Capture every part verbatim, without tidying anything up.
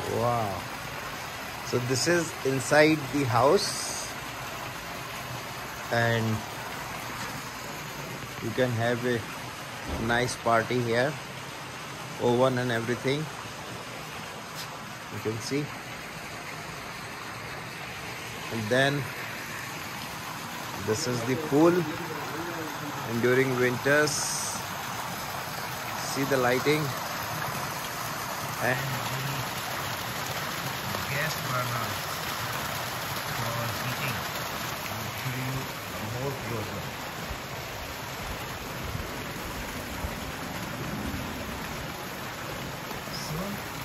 Wow. So this is inside the house, and you can have a nice party here, oven and everything. You can see. And then this is the pool, and during winters, see the lighting, and gas burner for heating. I'll show you more closer. So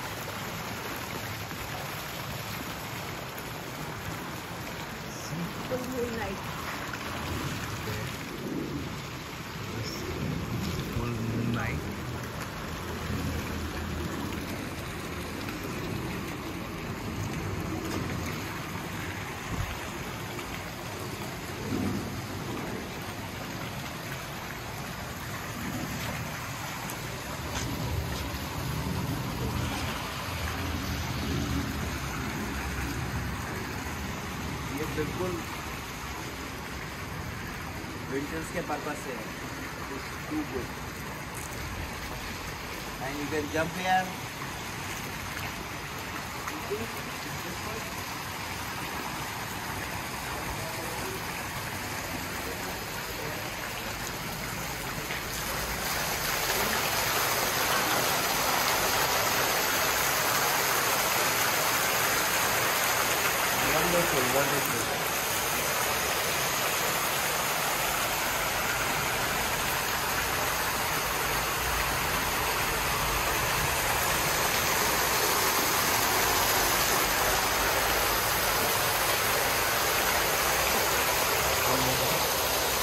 full moonlight. Full moonlight. ये बिल्कुल winters के purpose से है. It's too good. And you can jump here. Wonderful, wonderful.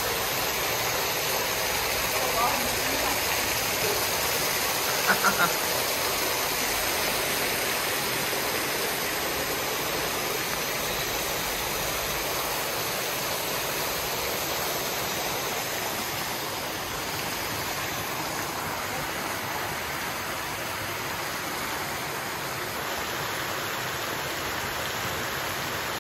Ha ha ha.